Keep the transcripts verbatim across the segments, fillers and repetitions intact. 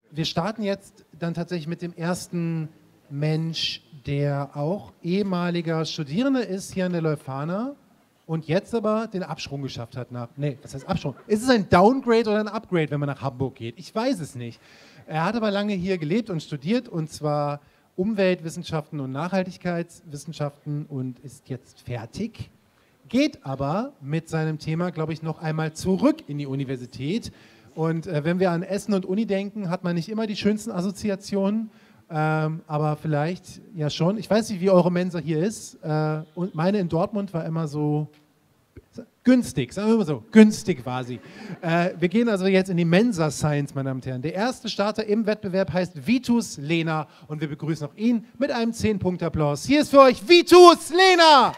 Wir starten jetzt dann tatsächlich mit dem ersten Mensch, der auch ehemaliger Studierender ist hier an der Leuphana und jetzt aber den Absprung geschafft hat nach, nee, was heißt Absprung? Ist es ein Downgrade oder ein Upgrade, wenn man nach Hamburg geht? Ich weiß es nicht. Er hat aber lange hier gelebt und studiert, und zwar Umweltwissenschaften und Nachhaltigkeitswissenschaften, und ist jetzt fertig, geht aber mit seinem Thema, glaube ich, noch einmal zurück in die Universität. Und äh, wenn wir an Essen und Uni denken, hat man nicht immer die schönsten Assoziationen, ähm, aber vielleicht ja schon. Ich weiß nicht, wie eure Mensa hier ist. Äh, und meine in Dortmund war immer so günstig, sagen wir mal so, günstig war sie. Äh, wir gehen also jetzt in die Mensa Science, meine Damen und Herren. Der erste Starter im Wettbewerb heißt Vitus Lehner, und wir begrüßen auch ihn mit einem zehn-Punkt-Applaus. Hier ist für euch Vitus Lehner!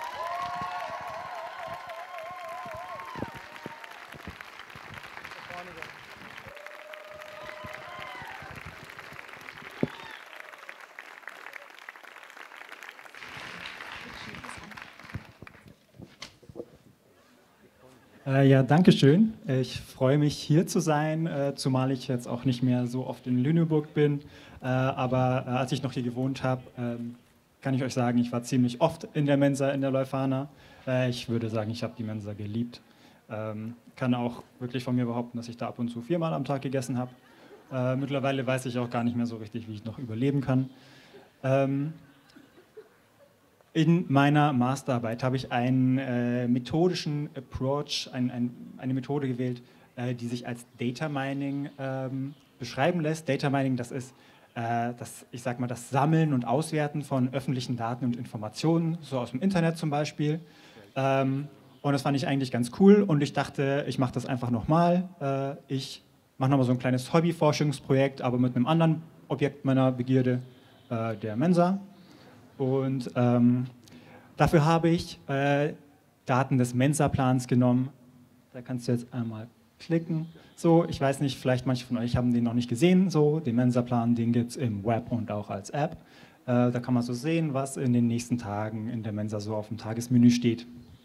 Äh, ja, danke schön. Ich freue mich, hier zu sein, äh, zumal ich jetzt auch nicht mehr so oft in Lüneburg bin. Äh, aber äh, als ich noch hier gewohnt habe, ähm, kann ich euch sagen, ich war ziemlich oft in der Mensa in der Leuphana. Äh, ich würde sagen, ich habe die Mensa geliebt. Ähm, kann auch wirklich von mir behaupten, dass ich da ab und zu viermal am Tag gegessen habe. Äh, mittlerweile weiß ich auch gar nicht mehr so richtig, wie ich noch überleben kann. Ähm, In meiner Masterarbeit habe ich einen äh, methodischen Approach, ein, ein, eine Methode gewählt, äh, die sich als Data Mining ähm, beschreiben lässt. Data Mining, das ist äh, das, ich sag mal, das Sammeln und Auswerten von öffentlichen Daten und Informationen, so aus dem Internet zum Beispiel. Ähm, und das fand ich eigentlich ganz cool, und ich dachte, ich mache das einfach nochmal. Äh, ich mache nochmal so ein kleines Hobby-Forschungsprojekt, aber mit einem anderen Objekt meiner Begierde, äh, der Mensa. Und ähm, dafür habe ich äh, Daten des Mensa-Plans genommen. Da kannst du jetzt einmal klicken. So, ich weiß nicht, vielleicht manche von euch haben den noch nicht gesehen. So, den Mensa-Plan, den gibt es im Web und auch als App. Äh, da kann man so sehen, was in den nächsten Tagen in der Mensa so auf dem Tagesmenü steht.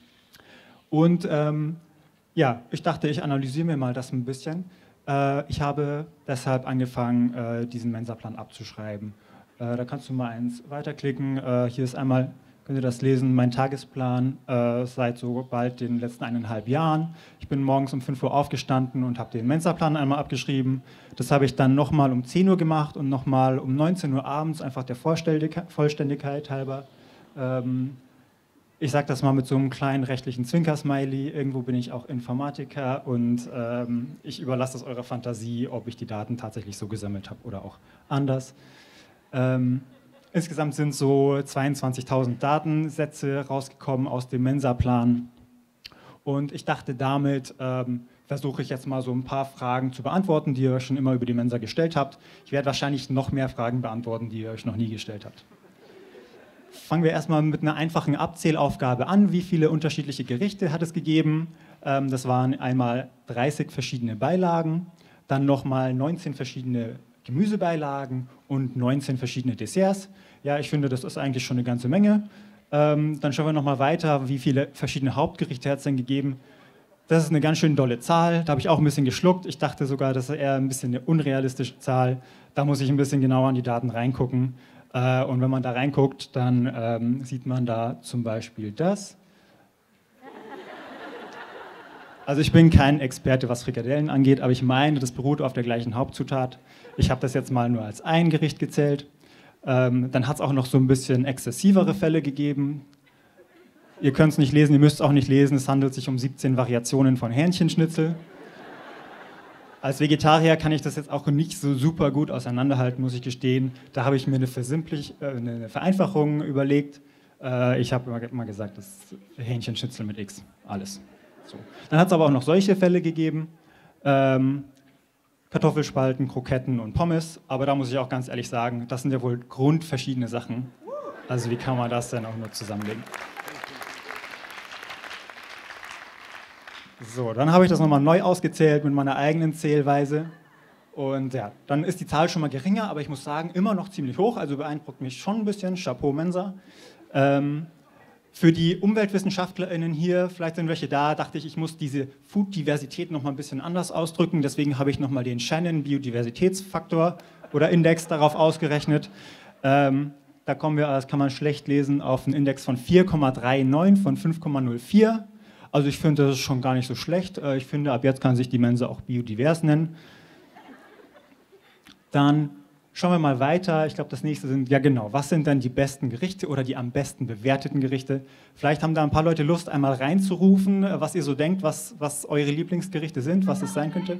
Und ähm, ja, ich dachte, ich analysiere mir mal das ein bisschen. Äh, ich habe deshalb angefangen, äh, diesen Mensa-Plan abzuschreiben. Da kannst du mal eins weiterklicken. Hier ist einmal, könnt ihr das lesen, mein Tagesplan äh, seit so bald den letzten eineinhalb Jahren. Ich bin morgens um fünf Uhr aufgestanden und habe den Mensa-Plan einmal abgeschrieben. Das habe ich dann nochmal um zehn Uhr gemacht und nochmal um neunzehn Uhr abends, einfach der Vollständigkeit, Vollständigkeit halber. Ähm, ich sage das mal mit so einem kleinen rechtlichen Zwinker-Smiley. Irgendwo bin ich auch Informatiker, und ähm, ich überlasse es eurer Fantasie, ob ich die Daten tatsächlich so gesammelt habe oder auch anders. Ähm, insgesamt sind so zweiundzwanzigtausend Datensätze rausgekommen aus dem Mensa-Plan, und ich dachte, damit ähm, versuche ich jetzt mal so ein paar Fragen zu beantworten, die ihr euch schon immer über die Mensa gestellt habt. Ich werde wahrscheinlich noch mehr Fragen beantworten, die ihr euch noch nie gestellt habt. Fangen wir erstmal mit einer einfachen Abzählaufgabe an. Wie viele unterschiedliche Gerichte hat es gegeben? Ähm, das waren einmal dreißig verschiedene Beilagen, dann nochmal neunzehn verschiedene Gemüsebeilagen und neunzehn verschiedene Desserts. Ja, ich finde, das ist eigentlich schon eine ganze Menge. Ähm, dann schauen wir nochmal weiter, wie viele verschiedene Hauptgerichte hat es denn gegeben. Das ist eine ganz schön dolle Zahl. Da habe ich auch ein bisschen geschluckt. Ich dachte sogar, das ist eher ein bisschen eine unrealistische Zahl. Da muss ich ein bisschen genauer an die Daten reingucken. Äh, und wenn man da reinguckt, dann ähm, sieht man da zum Beispiel das. Also ich bin kein Experte, was Frikadellen angeht, aber ich meine, das beruht auf der gleichen Hauptzutat. Ich habe das jetzt mal nur als ein Gericht gezählt. Ähm, dann hat es auch noch so ein bisschen exzessivere Fälle gegeben. Ihr könnt es nicht lesen, ihr müsst es auch nicht lesen. Es handelt sich um siebzehn Variationen von Hähnchenschnitzel. Als Vegetarier kann ich das jetzt auch nicht so super gut auseinanderhalten, muss ich gestehen. Da habe ich mir eine, äh, eine Vereinfachung überlegt. Äh, ich habe immer, immer gesagt, das ist Hähnchenschnitzel mit X, alles. So. Dann hat es aber auch noch solche Fälle gegeben. Ähm, Kartoffelspalten, Kroketten und Pommes. Aber da muss ich auch ganz ehrlich sagen, das sind ja wohl grundverschiedene Sachen. Also wie kann man das denn auch nur zusammenlegen? So, dann habe ich das nochmal neu ausgezählt mit meiner eigenen Zählweise. Und ja, dann ist die Zahl schon mal geringer, aber ich muss sagen, immer noch ziemlich hoch. Also beeindruckt mich schon ein bisschen. Chapeau Mensa. Ähm, Für die UmweltwissenschaftlerInnen hier, vielleicht sind welche da, dachte ich, ich muss diese Food-Diversität noch mal ein bisschen anders ausdrücken. Deswegen habe ich noch mal den Shannon-Biodiversitätsfaktor oder Index darauf ausgerechnet. Ähm, da kommen wir, das kann man schlecht lesen, auf einen Index von vier Komma neununddreißig von fünf Komma null vier. Also ich finde, das ist schon gar nicht so schlecht. Ich finde, ab jetzt kann sich die Mensa auch biodivers nennen. Dann schauen wir mal weiter. Ich glaube, das nächste sind, ja genau, was sind dann die besten Gerichte oder die am besten bewerteten Gerichte? Vielleicht haben da ein paar Leute Lust, einmal reinzurufen, was ihr so denkt, was, was eure Lieblingsgerichte sind, was es sein könnte.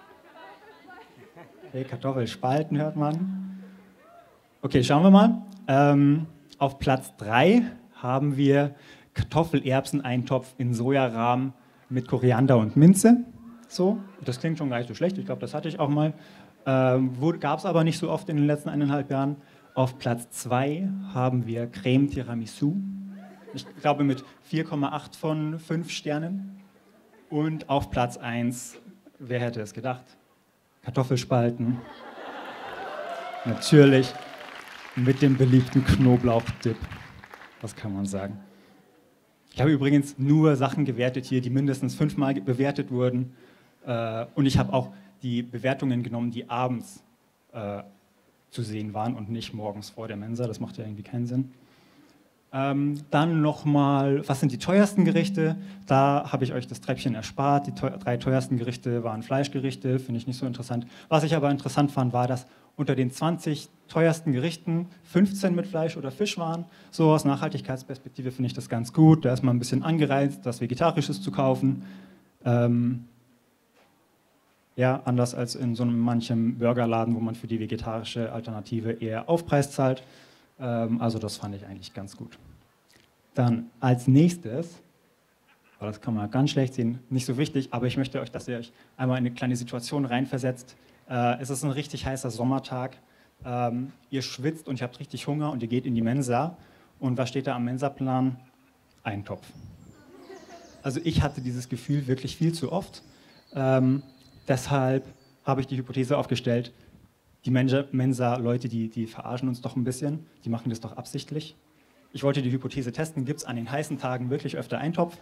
Okay, Kartoffelspalten hört man. Okay, schauen wir mal. Ähm, auf Platz drei haben wir Kartoffelerbsen-Eintopf in Sojarahm mit Koriander und Minze. So, das klingt schon gar nicht so schlecht. Ich glaube, das hatte ich auch mal. Ähm, gab es aber nicht so oft in den letzten eineinhalb Jahren. Auf Platz zwei haben wir Creme Tiramisu. Ich glaube mit vier Komma acht von fünf Sternen. Und auf Platz eins, wer hätte es gedacht? Kartoffelspalten. Natürlich mit dem beliebten Knoblauchdip. Was kann man sagen? Ich habe übrigens nur Sachen gewertet hier, die mindestens fünfmal bewertet wurden. Äh, und ich habe auch die Bewertungen genommen, die abends äh, zu sehen waren und nicht morgens vor der Mensa. Das macht ja irgendwie keinen Sinn. Ähm, dann nochmal, was sind die teuersten Gerichte? Da habe ich euch das Treppchen erspart. Die teuer, drei teuersten Gerichte waren Fleischgerichte, finde ich nicht so interessant. Was ich aber interessant fand, war, dass unter den zwanzig teuersten Gerichten fünfzehn mit Fleisch oder Fisch waren. So aus Nachhaltigkeitsperspektive finde ich das ganz gut. Da ist man ein bisschen angereizt, was Vegetarisches zu kaufen. Ähm, ja, anders als in so einem manchem Burgerladen, wo man für die vegetarische Alternative eher Aufpreis zahlt. Ähm, also das fand ich eigentlich ganz gut. Dann als nächstes, aber das kann man ganz schlecht sehen, nicht so wichtig, aber ich möchte euch, dass ihr euch einmal in eine kleine Situation reinversetzt. Äh, es ist ein richtig heißer Sommertag. Ähm, ihr schwitzt und ihr habt richtig Hunger und ihr geht in die Mensa. Und was steht da am Mensaplan? Eintopf. Also ich hatte dieses Gefühl wirklich viel zu oft. Ähm, deshalb habe ich die Hypothese aufgestellt, die Mensa-Leute, die, die verarschen uns doch ein bisschen, die machen das doch absichtlich. Ich wollte die Hypothese testen, gibt es an den heißen Tagen wirklich öfter Eintopf?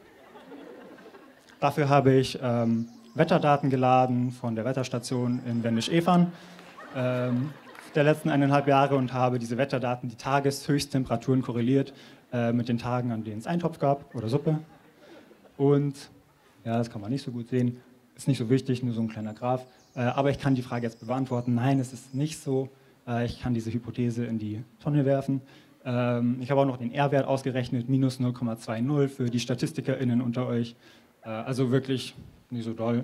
Dafür habe ich ähm, Wetterdaten geladen von der Wetterstation in Wendisch-Evern ähm, der letzten eineinhalb Jahre und habe diese Wetterdaten, die Tageshöchsttemperaturen korreliert äh, mit den Tagen, an denen es Eintopf gab oder Suppe. Und, ja, das kann man nicht so gut sehen, ist nicht so wichtig, nur so ein kleiner Graph. Äh, aber ich kann die Frage jetzt beantworten. Nein, es ist nicht so. Äh, ich kann diese Hypothese in die Tonne werfen. Ähm, ich habe auch noch den R-Wert ausgerechnet, minus null Komma zwanzig für die StatistikerInnen unter euch. Äh, also wirklich nicht so doll.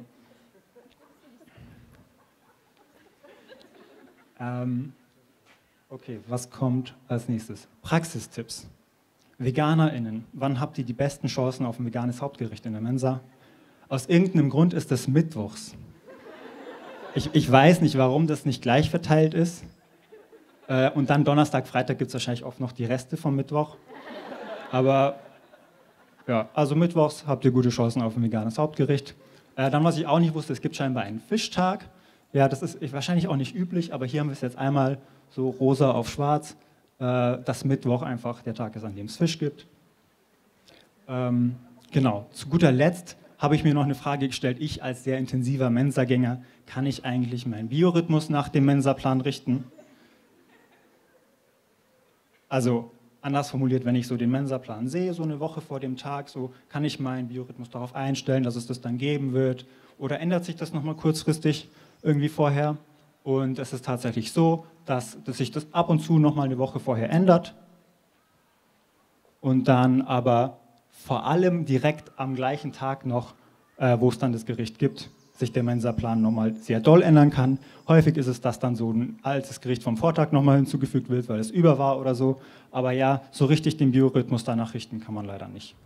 Ähm, okay, was kommt als nächstes? Praxistipps. VeganerInnen, wann habt ihr die besten Chancen auf ein veganes Hauptgericht in der Mensa? Aus irgendeinem Grund ist das mittwochs. Ich, ich weiß nicht, warum das nicht gleich verteilt ist. Äh, und dann Donnerstag, Freitag gibt es wahrscheinlich oft noch die Reste vom Mittwoch. Aber ja, also mittwochs habt ihr gute Chancen auf ein veganes Hauptgericht. Äh, dann, was ich auch nicht wusste, es gibt scheinbar einen Fischtag. Ja, das ist wahrscheinlich auch nicht üblich, aber hier haben wir es jetzt einmal so rosa auf schwarz, äh, dass Mittwoch einfach der Tag ist, an dem es Fisch gibt. Ähm, genau, zu guter Letzt habe ich mir noch eine Frage gestellt. Ich als sehr intensiver Mensagänger, kann ich eigentlich meinen Biorhythmus nach dem Mensaplan richten? Also anders formuliert, wenn ich so den Mensaplan sehe, so eine Woche vor dem Tag, so kann ich meinen Biorhythmus darauf einstellen, dass es das dann geben wird? Oder ändert sich das nochmal kurzfristig irgendwie vorher? Und es ist tatsächlich so, dass, dass sich das ab und zu nochmal eine Woche vorher ändert und dann aber vor allem direkt am gleichen Tag noch, äh, wo es dann das Gericht gibt, sich der Mensaplan nochmal sehr doll ändern kann. Häufig ist es, dass dann so ein altes Gericht vom Vortag nochmal hinzugefügt wird, weil es über war oder so. Aber ja, so richtig den Biorhythmus danach richten kann man leider nicht.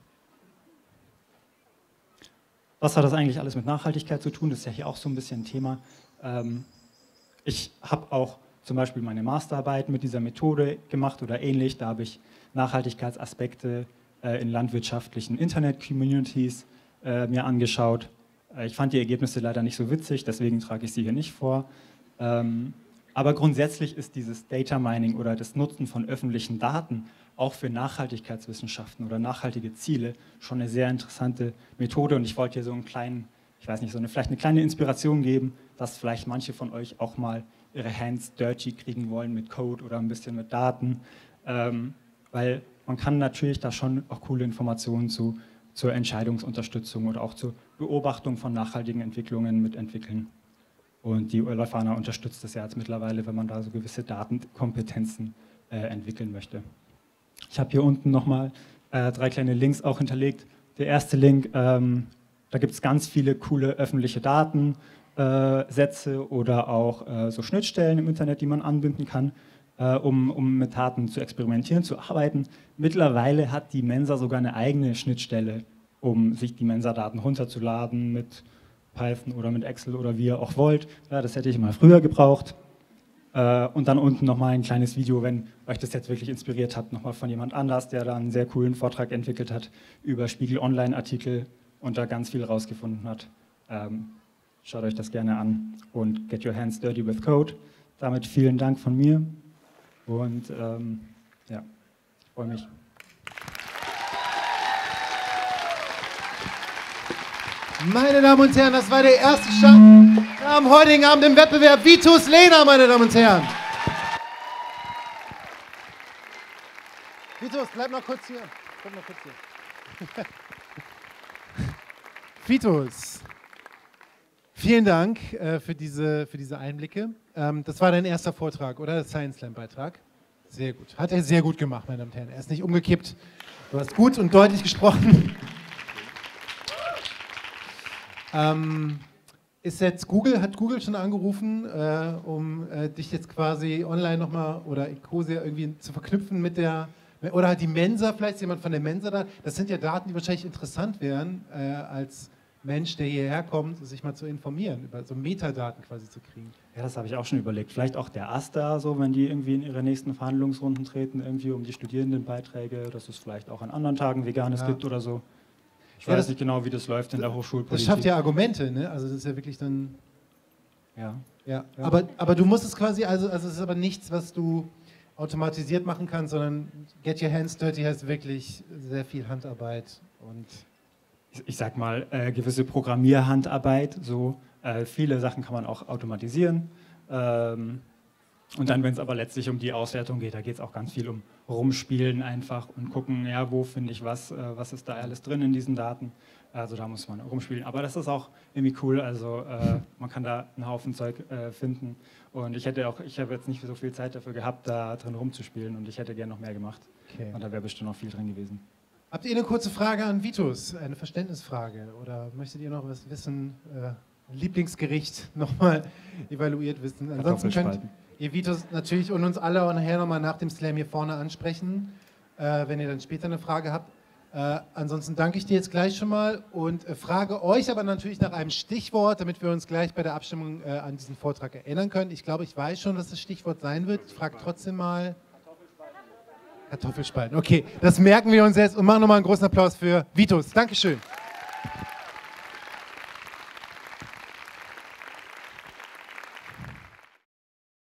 Was hat das eigentlich alles mit Nachhaltigkeit zu tun? Das ist ja hier auch so ein bisschen ein Thema. Ähm, ich habe auch zum Beispiel meine Masterarbeit mit dieser Methode gemacht oder ähnlich. Da habe ich Nachhaltigkeitsaspekte äh, in landwirtschaftlichen Internet-Communities äh, mir angeschaut. Ich fand die Ergebnisse leider nicht so witzig, deswegen trage ich sie hier nicht vor. Ähm, Aber grundsätzlich ist dieses Data Mining oder das Nutzen von öffentlichen Daten auch für Nachhaltigkeitswissenschaften oder nachhaltige Ziele schon eine sehr interessante Methode. Und ich wollte hier so einen kleinen, ich weiß nicht, so eine, vielleicht eine kleine Inspiration geben, dass vielleicht manche von euch auch mal ihre Hands dirty kriegen wollen mit Code oder ein bisschen mit Daten. Ähm, weil man kann natürlich da schon auch coole Informationen zu, zur Entscheidungsunterstützung oder auch zur Beobachtung von nachhaltigen Entwicklungen mitentwickeln. Und die Leuphana unterstützt das ja jetzt mittlerweile, wenn man da so gewisse Datenkompetenzen äh, entwickeln möchte. Ich habe hier unten nochmal äh, drei kleine Links auch hinterlegt. Der erste Link, ähm, da gibt es ganz viele coole öffentliche Datensätze äh, oder auch äh, so Schnittstellen im Internet, die man anbinden kann, äh, um, um mit Daten zu experimentieren, zu arbeiten. Mittlerweile hat die Mensa sogar eine eigene Schnittstelle, um sich die Mensa-Daten runterzuladen mit Python oder mit Excel oder wie ihr auch wollt. Ja, das hätte ich mal früher gebraucht. Äh, und dann unten nochmal ein kleines Video, wenn euch das jetzt wirklich inspiriert hat, nochmal von jemand anders, der da einen sehr coolen Vortrag entwickelt hat über Spiegel-Online-Artikel und da ganz viel rausgefunden hat. Ähm, schaut euch das gerne an und get your hands dirty with code. Damit vielen Dank von mir und ähm, ja, freue mich. Meine Damen und Herren, das war der erste Stand am heutigen Abend im Wettbewerb Vitus Lena, meine Damen und Herren. Vitus, bleib mal kurz hier. Bleib mal kurz hier. Vitus, vielen Dank äh, für, diese, für diese Einblicke. Ähm, das war dein erster Vortrag, oder? Der Science Slam Beitrag. Sehr gut. Hat er sehr gut gemacht, meine Damen und Herren. Er ist nicht umgekippt. Du hast gut und deutlich gesprochen. Ähm, ist jetzt Google, hat Google schon angerufen, äh, um äh, dich jetzt quasi online nochmal oder Ecosia irgendwie zu verknüpfen mit der, oder halt die Mensa, vielleicht ist jemand von der Mensa da. Das sind ja Daten, die wahrscheinlich interessant wären, äh, als Mensch, der hierher kommt, sich mal zu informieren, über so Metadaten quasi zu kriegen. Ja, das habe ich auch schon überlegt. Vielleicht auch der AStA, so, wenn die irgendwie in ihre nächsten Verhandlungsrunden treten, irgendwie um die Studierendenbeiträge, dass es vielleicht auch an anderen Tagen Veganes ja. gibt oder so. Ich ja, weiß das, nicht genau, wie das läuft in der Hochschulpolitik. Das schafft ja Argumente, ne? Also das ist ja wirklich dann... Ja. ja. ja. Aber, aber du musst es quasi, also, also es ist aber nichts, was du automatisiert machen kannst, sondern Get Your Hands Dirty heißt wirklich sehr viel Handarbeit und... Ich, ich sag mal, äh, gewisse Programmierhandarbeit, so äh, viele Sachen kann man auch automatisieren. Ähm, Und dann, wenn es aber letztlich um die Auswertung geht, da geht es auch ganz viel um Rumspielen einfach und gucken, ja, wo finde ich was, äh, was ist da alles drin in diesen Daten. Also da muss man rumspielen. Aber das ist auch irgendwie cool, also äh, man kann da einen Haufen Zeug äh, finden. Und ich hätte auch, ich habe jetzt nicht so viel Zeit dafür gehabt, da drin rumzuspielen und ich hätte gerne noch mehr gemacht. Okay. Und da wäre bestimmt noch viel drin gewesen. Habt ihr eine kurze Frage an Vitus, eine Verständnisfrage? Oder möchtet ihr noch was wissen, äh, Lieblingsgericht nochmal evaluiert wissen? Ansonsten könnt ihr Vitus natürlich und uns alle auch nachher nochmal nach dem Slam hier vorne ansprechen, äh, wenn ihr dann später eine Frage habt. Äh, ansonsten danke ich dir jetzt gleich schon mal und äh, frage euch aber natürlich nach einem Stichwort, damit wir uns gleich bei der Abstimmung äh, an diesen Vortrag erinnern können. Ich glaube, ich weiß schon, was das Stichwort sein wird. Ich frage trotzdem mal. Kartoffelspalten. Okay, das merken wir uns jetzt und machen nochmal einen großen Applaus für Vitus. Dankeschön.